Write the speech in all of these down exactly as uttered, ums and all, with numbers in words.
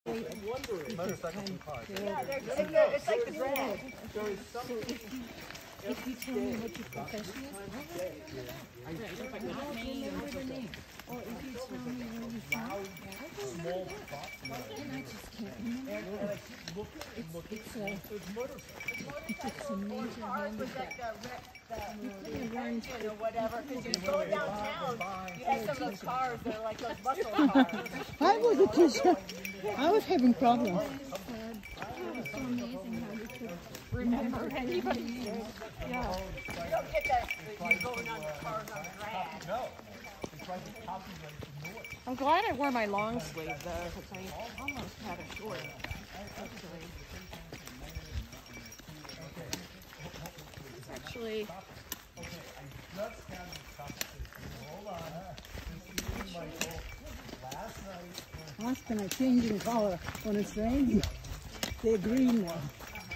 Motorcycles and cars. Yeah, they're, it's, the, it's like the drag. So it's something. If you tell me what your profession is, I don't remember the name. Or if you tell me where you're from, I don't remember that. And I just can't remember. It's, it's a, it's a major handicap. You couldn't learn Or whatever, because you go downtown, you have some of those cars that are like those muscle cars. I was a teacher. I was having problems. It's so amazing how you could remember anybody's. Yeah. You don't get that, you're going on the cars on drag. No. It's like a copyright to North. I'm glad I wore my long sleeve though, because I almost had a short. Actually, it's actually. Okay, I just had a conversation. Hold on. This is Michael. Last night. Ask them a changing color when it's raining. They're green now.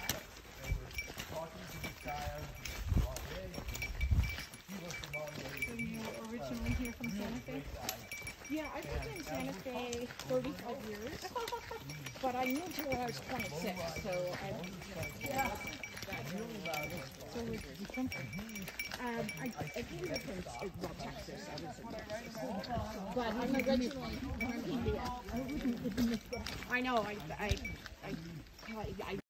Originally here from Santa Fe? Yeah, I've lived in Santa Fe thirty-five years, but I moved here when I was twenty-six, so I yeah. So where did you come from? Um, I, I came here from well, Texas. I was in Texas, but I'm originally from India. I wouldn't live in this. I know. I I I. I, I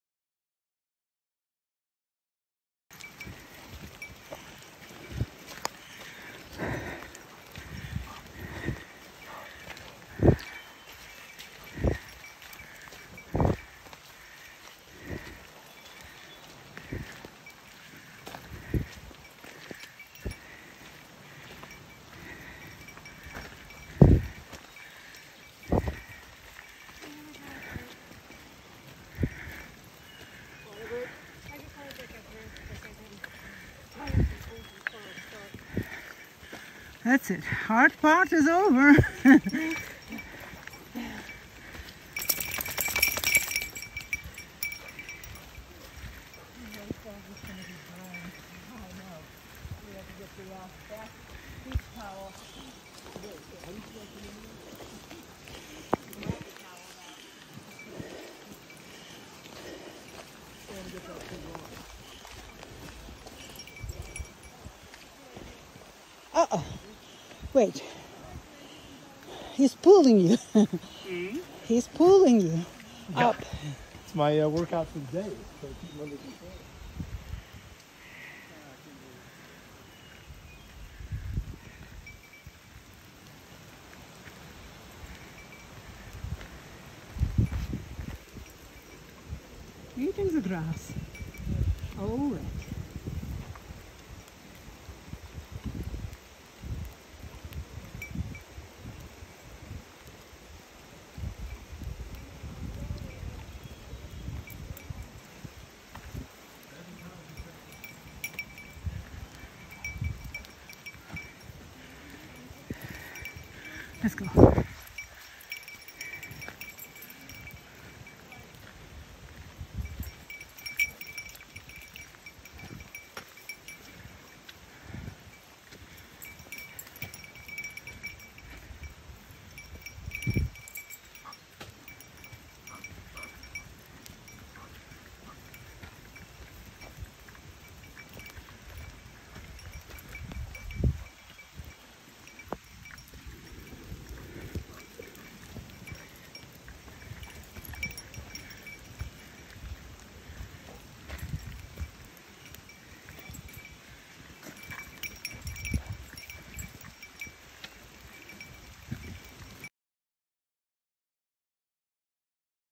That's it. Hard part is over. Uh-oh. Wait. He's pulling you. Mm-hmm. He's pulling you Yeah. up. It's my uh, workout for the day. So keep them under control. Eating the grass. All right. Let's go.